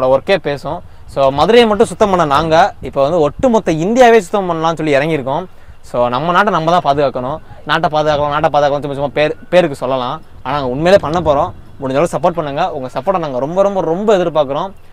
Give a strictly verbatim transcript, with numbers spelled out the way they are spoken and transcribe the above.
நம்மளோட ஒர்க்கே பேசும். ஸோ மதுரையை மட்டும் சுத்தம் பண்ண நாங்கள் இப்போ வந்து ஒட்டுமொத்த இந்தியாவே சுத்தம் பண்ணலாம்னு சொல்லி இறங்கியிருக்கோம். ஸோ நம்ம நாட்டை நம்ம தான் பாதுகாக்கணும். நாட்டை பாதுகாக்கலாம் நாட்டை பாதுகாக்கணும் சும்மா சும்மா பேர் பேருக்கு சொல்லலாம். ஆனால் நாங்கள் உண்மையிலே பண்ண போகிறோம். முடிஞ்ச அளவு சப்போர்ட் பண்ணுங்கள். உங்கள் சப்போர்ட்டை நாங்கள் ரொம்ப ரொம்ப ரொம்ப எதிர்பார்க்குறோம்.